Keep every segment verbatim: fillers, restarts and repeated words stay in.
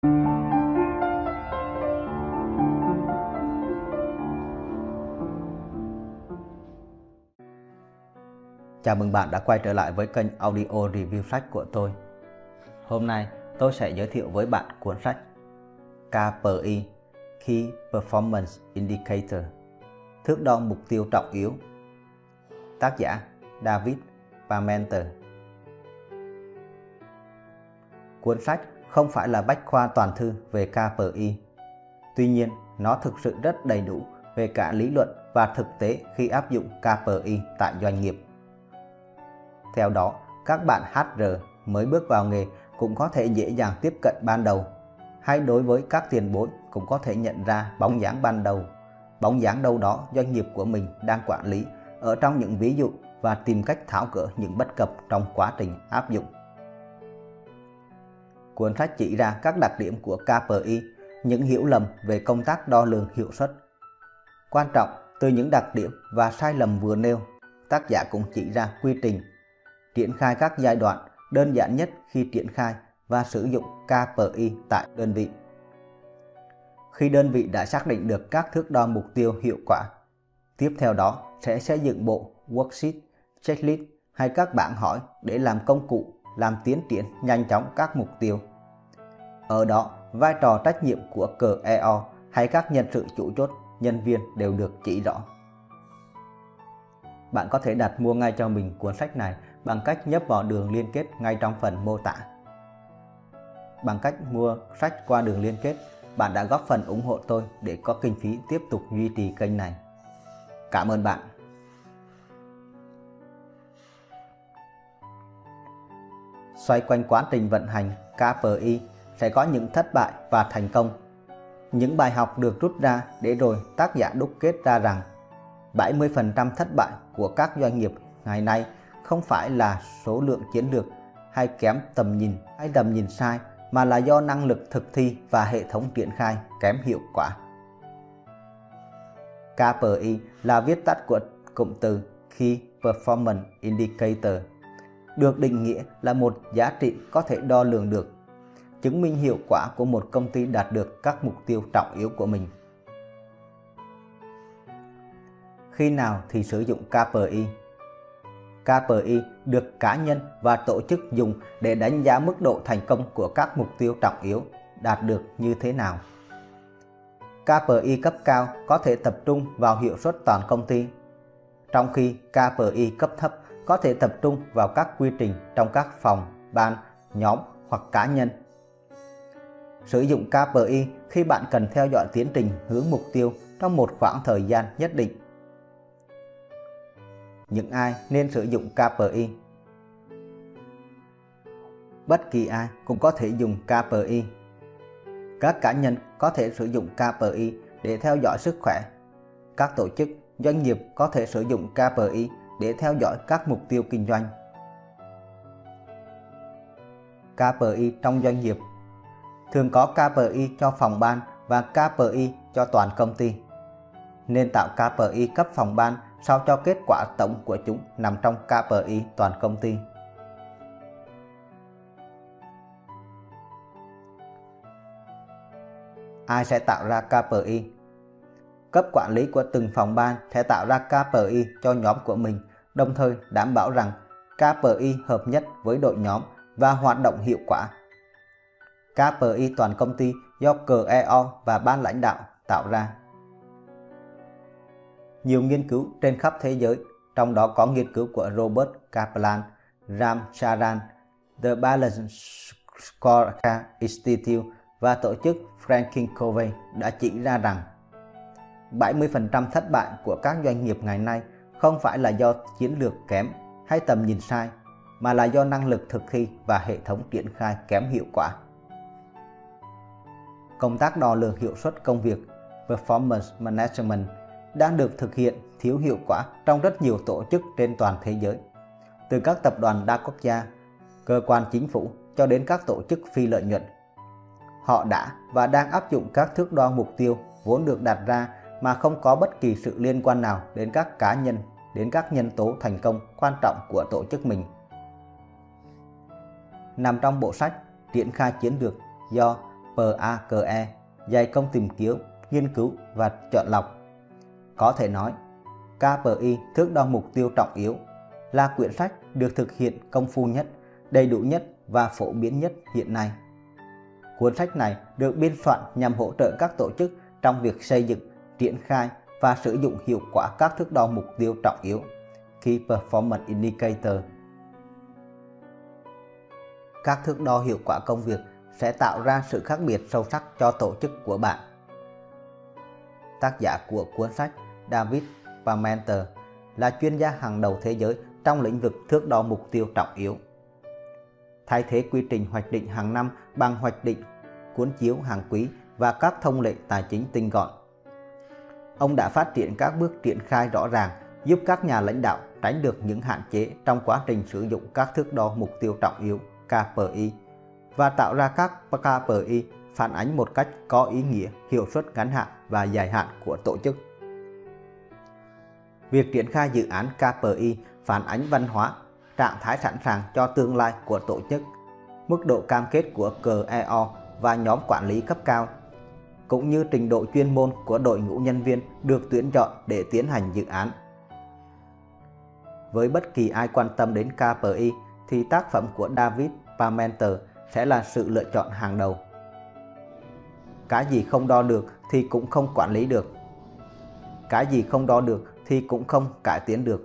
Chào mừng bạn đã quay trở lại với kênh audio review sách của tôi. Hôm nay tôi sẽ giới thiệu với bạn cuốn sách K P I Key Performance Indicator, thước đo mục tiêu trọng yếu. Tác giả David Parmenter. Cuốn sách không phải là bách khoa toàn thư về K P I. Tuy nhiên, nó thực sự rất đầy đủ về cả lý luận và thực tế khi áp dụng K P I tại doanh nghiệp. Theo đó, các bạn H R mới bước vào nghề cũng có thể dễ dàng tiếp cận ban đầu, hay đối với các tiền bối cũng có thể nhận ra bóng dáng ban đầu, bóng dáng đâu đó doanh nghiệp của mình đang quản lý ở trong những ví dụ và tìm cách tháo gỡ những bất cập trong quá trình áp dụng. Cuốn sách chỉ ra các đặc điểm của K P I, những hiểu lầm về công tác đo lường hiệu suất. Quan trọng, từ những đặc điểm và sai lầm vừa nêu, tác giả cũng chỉ ra quy trình triển khai các giai đoạn đơn giản nhất khi triển khai và sử dụng K P I tại đơn vị. Khi đơn vị đã xác định được các thước đo mục tiêu hiệu quả, tiếp theo đó sẽ xây dựng bộ worksheet, checklist hay các bảng hỏi để làm công cụ làm tiến triển nhanh chóng các mục tiêu. Ở đó, vai trò trách nhiệm của cờ E O hay các nhân sự chủ chốt, nhân viên đều được chỉ rõ. Bạn có thể đặt mua ngay cho mình cuốn sách này bằng cách nhấp vào đường liên kết ngay trong phần mô tả. Bằng cách mua sách qua đường liên kết, bạn đã góp phần ủng hộ tôi để có kinh phí tiếp tục duy trì kênh này. Cảm ơn bạn. Xoay quanh quá trình vận hành K P I sẽ có những thất bại và thành công. Những bài học được rút ra để rồi tác giả đúc kết ra rằng bảy mươi phần trăm thất bại của các doanh nghiệp ngày nay không phải là số lượng chiến lược hay kém tầm nhìn hay tầm nhìn sai, mà là do năng lực thực thi và hệ thống triển khai kém hiệu quả. K P I là viết tắt của cụm từ Key Performance Indicator, được định nghĩa là một giá trị có thể đo lường được, chứng minh hiệu quả của một công ty đạt được các mục tiêu trọng yếu của mình. Khi nào thì sử dụng K P I? K P I được cá nhân và tổ chức dùng để đánh giá mức độ thành công của các mục tiêu trọng yếu đạt được như thế nào. K P I cấp cao có thể tập trung vào hiệu suất toàn công ty, trong khi K P I cấp thấp có thể tập trung vào các quy trình trong các phòng, ban, nhóm hoặc cá nhân. Sử dụng K P I khi bạn cần theo dõi tiến trình hướng mục tiêu trong một khoảng thời gian nhất định. Những ai nên sử dụng K P I? Bất kỳ ai cũng có thể dùng K P I. Các cá nhân có thể sử dụng K P I để theo dõi sức khỏe. Các tổ chức, doanh nghiệp có thể sử dụng K P I để theo dõi các mục tiêu kinh doanh. K P I trong doanh nghiệp thường có K P I cho phòng ban và K P I cho toàn công ty. Nên tạo K P I cấp phòng ban sao cho kết quả tổng của chúng nằm trong K P I toàn công ty. Ai sẽ tạo ra K P I? Cấp quản lý của từng phòng ban sẽ tạo ra K P I cho nhóm của mình, đồng thời đảm bảo rằng K P I hợp nhất với đội nhóm và hoạt động hiệu quả. K P I toàn công ty do cờ E O và ban lãnh đạo tạo ra. Nhiều nghiên cứu trên khắp thế giới, trong đó có nghiên cứu của Robert Kaplan, Ram Charan, The Balance Scorecard Institute và tổ chức Franklin Covey đã chỉ ra rằng bảy mươi phần trăm thất bại của các doanh nghiệp ngày nay không phải là do chiến lược kém hay tầm nhìn sai, mà là do năng lực thực thi và hệ thống triển khai kém hiệu quả. Công tác đo lường hiệu suất công việc, Performance Management, đang được thực hiện thiếu hiệu quả trong rất nhiều tổ chức trên toàn thế giới, từ các tập đoàn đa quốc gia, cơ quan chính phủ cho đến các tổ chức phi lợi nhuận. Họ đã và đang áp dụng các thước đo mục tiêu vốn được đặt ra mà không có bất kỳ sự liên quan nào đến các cá nhân, đến các nhân tố thành công quan trọng của tổ chức mình. Nằm trong bộ sách Triển khai chiến lược do PAKE, dày công tìm kiếm, nghiên cứu và chọn lọc. Có thể nói, ca pê i thước đo mục tiêu trọng yếu là quyển sách được thực hiện công phu nhất, đầy đủ nhất và phổ biến nhất hiện nay. Cuốn sách này được biên soạn nhằm hỗ trợ các tổ chức trong việc xây dựng, triển khai và sử dụng hiệu quả các thước đo mục tiêu trọng yếu Key Performance Indicator. Các thước đo hiệu quả công việc sẽ tạo ra sự khác biệt sâu sắc cho tổ chức của bạn. Tác giả của cuốn sách David Parmenter là chuyên gia hàng đầu thế giới trong lĩnh vực thước đo mục tiêu trọng yếu. Thay thế quy trình hoạch định hàng năm bằng hoạch định cuốn chiếu hàng quý và các thông lệ tài chính tinh gọn. Ông đã phát triển các bước triển khai rõ ràng giúp các nhà lãnh đạo tránh được những hạn chế trong quá trình sử dụng các thước đo mục tiêu trọng yếu ca pê i và tạo ra các ca pê i phản ánh một cách có ý nghĩa hiệu suất ngắn hạn và dài hạn của tổ chức. Việc triển khai dự án ca pê i phản ánh văn hóa, trạng thái sẵn sàng cho tương lai của tổ chức, mức độ cam kết của xê e o và nhóm quản lý cấp cao, cũng như trình độ chuyên môn của đội ngũ nhân viên được tuyển chọn để tiến hành dự án. Với bất kỳ ai quan tâm đến ca pê i thì tác phẩm của David Parmenter sẽ là sự lựa chọn hàng đầu. Cái gì không đo được thì cũng không quản lý được. Cái gì không đo được thì cũng không cải tiến được.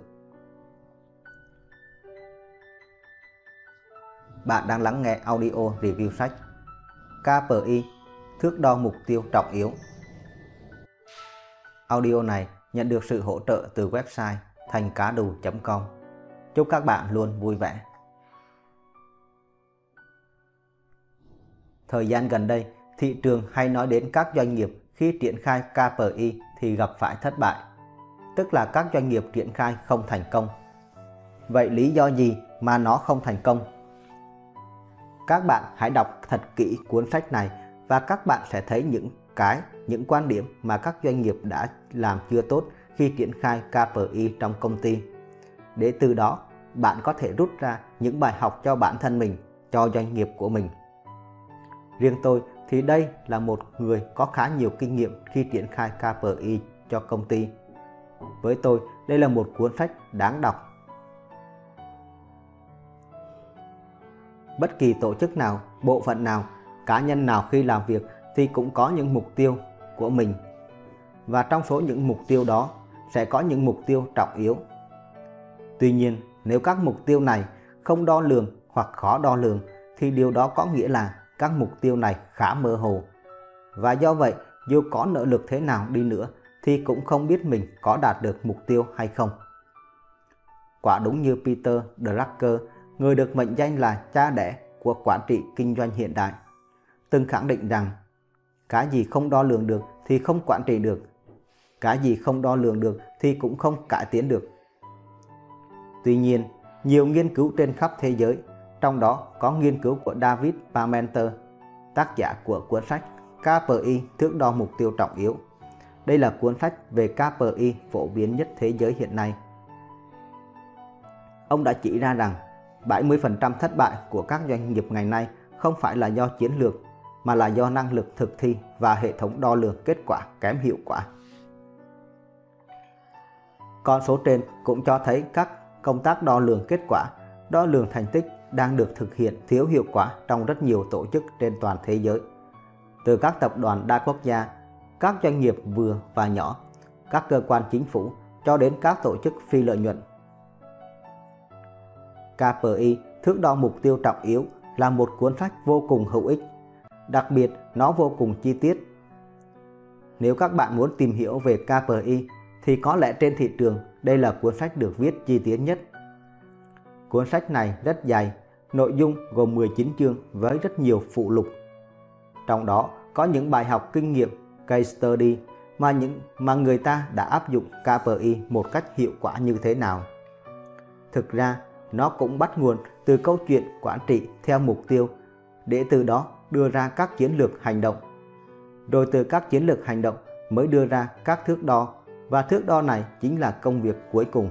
Bạn đang lắng nghe audio review sách ca pê i thước đo mục tiêu trọng yếu. Audio này nhận được sự hỗ trợ từ website thành cá đù chấm com. Chúc các bạn luôn vui vẻ. Thời gian gần đây, thị trường hay nói đến các doanh nghiệp khi triển khai ca pê i thì gặp phải thất bại, tức là các doanh nghiệp triển khai không thành công. Vậy lý do gì mà nó không thành công? Các bạn hãy đọc thật kỹ cuốn sách này và các bạn sẽ thấy những cái, những quan điểm mà các doanh nghiệp đã làm chưa tốt khi triển khai ca pê i trong công ty. Để từ đó, bạn có thể rút ra những bài học cho bản thân mình, cho doanh nghiệp của mình. Riêng tôi thì đây là một người có khá nhiều kinh nghiệm khi triển khai ca pê i cho công ty. Với tôi, đây là một cuốn sách đáng đọc. Bất kỳ tổ chức nào, bộ phận nào, cá nhân nào khi làm việc thì cũng có những mục tiêu của mình. Và trong số những mục tiêu đó sẽ có những mục tiêu trọng yếu. Tuy nhiên, nếu các mục tiêu này không đo lường hoặc khó đo lường thì điều đó có nghĩa là các mục tiêu này khá mơ hồ. Và do vậy, dù có nỗ lực thế nào đi nữa thì cũng không biết mình có đạt được mục tiêu hay không. Quả đúng như Peter Drucker, người được mệnh danh là cha đẻ của quản trị kinh doanh hiện đại, từng khẳng định rằng cái gì không đo lường được thì không quản trị được, cái gì không đo lường được thì cũng không cải tiến được. Tuy nhiên, nhiều nghiên cứu trên khắp thế giới, trong đó có nghiên cứu của David Parmenter, tác giả của cuốn sách ca pê i thước đo mục tiêu trọng yếu. Đây là cuốn sách về ca pê i phổ biến nhất thế giới hiện nay. Ông đã chỉ ra rằng bảy mươi phần trăm thất bại của các doanh nghiệp ngày nay không phải là do chiến lược, mà là do năng lực thực thi và hệ thống đo lường kết quả kém hiệu quả. Con số trên cũng cho thấy các công tác đo lường kết quả, đo lường thành tích đang được thực hiện thiếu hiệu quả trong rất nhiều tổ chức trên toàn thế giới. Từ các tập đoàn đa quốc gia, các doanh nghiệp vừa và nhỏ, các cơ quan chính phủ cho đến các tổ chức phi lợi nhuận. ca pê i thước đo mục tiêu trọng yếu là một cuốn sách vô cùng hữu ích, đặc biệt nó vô cùng chi tiết. Nếu các bạn muốn tìm hiểu về ca pê i thì có lẽ trên thị trường đây là cuốn sách được viết chi tiết nhất. Cuốn sách này rất dài, nội dung gồm mười chín chương với rất nhiều phụ lục. Trong đó có những bài học kinh nghiệm, case study mà những mà người ta đã áp dụng ca pê i một cách hiệu quả như thế nào. Thực ra, nó cũng bắt nguồn từ câu chuyện quản trị theo mục tiêu để từ đó đưa ra các chiến lược hành động. Rồi từ các chiến lược hành động mới đưa ra các thước đo, và thước đo này chính là công việc cuối cùng.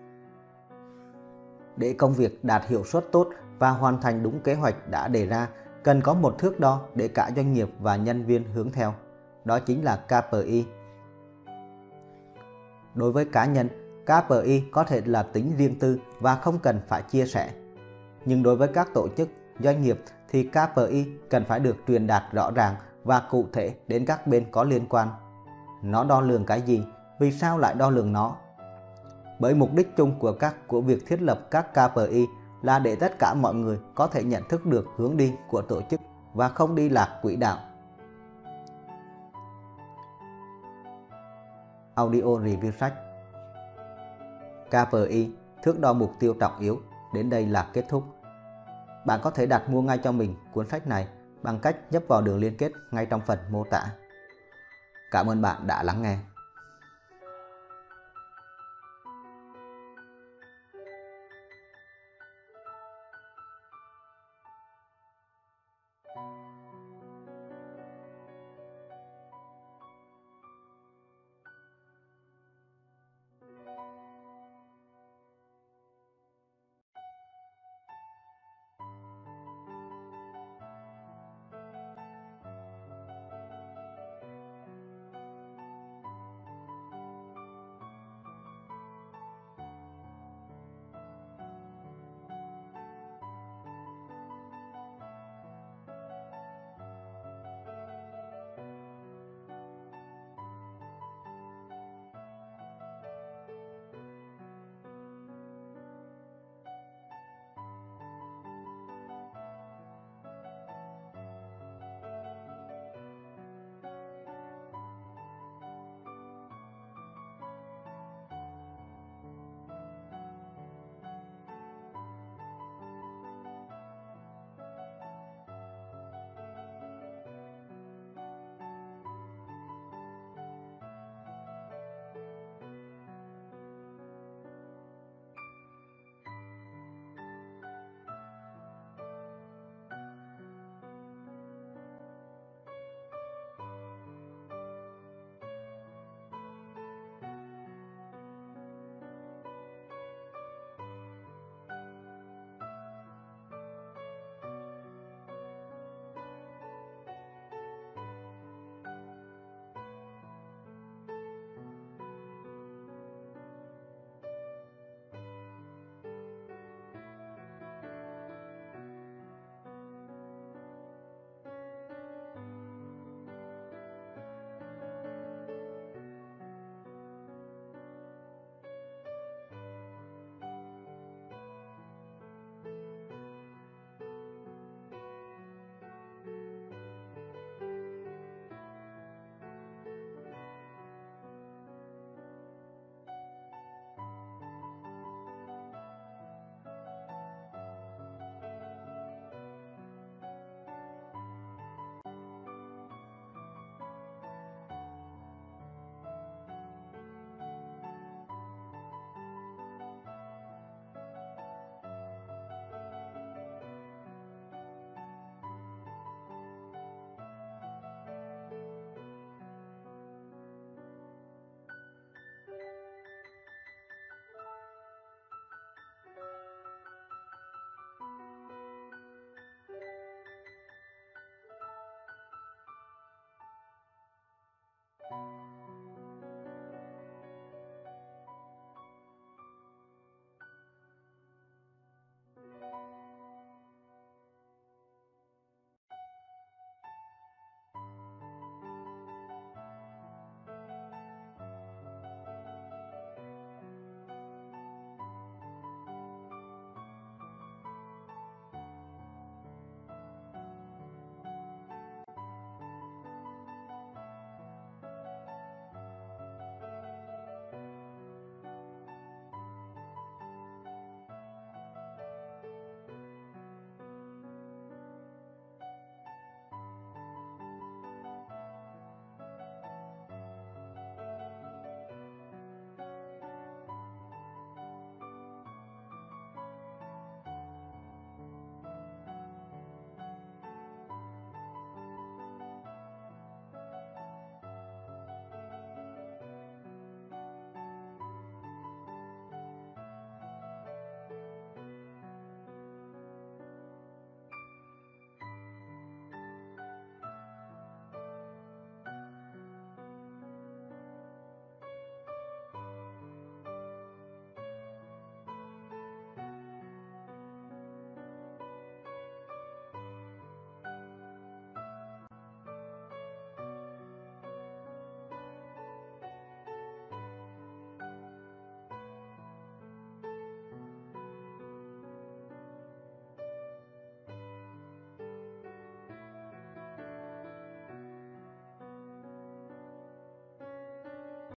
Để công việc đạt hiệu suất tốt và hoàn thành đúng kế hoạch đã đề ra cần có một thước đo để cả doanh nghiệp và nhân viên hướng theo, đó chính là ca pê i. Đối với cá nhân, ca pê i có thể là tính riêng tư và không cần phải chia sẻ. Nhưng đối với các tổ chức, doanh nghiệp thì ca pê i cần phải được truyền đạt rõ ràng và cụ thể đến các bên có liên quan. Nó đo lường cái gì? Vì sao lại đo lường nó? Bởi mục đích chung của các của việc thiết lập các ca pê i là để tất cả mọi người có thể nhận thức được hướng đi của tổ chức và không đi lạc quỹ đạo. Audio review sách ca pê i, thước đo mục tiêu trọng yếu, đến đây là kết thúc. Bạn có thể đặt mua ngay cho mình cuốn sách này bằng cách nhấp vào đường liên kết ngay trong phần mô tả. Cảm ơn bạn đã lắng nghe.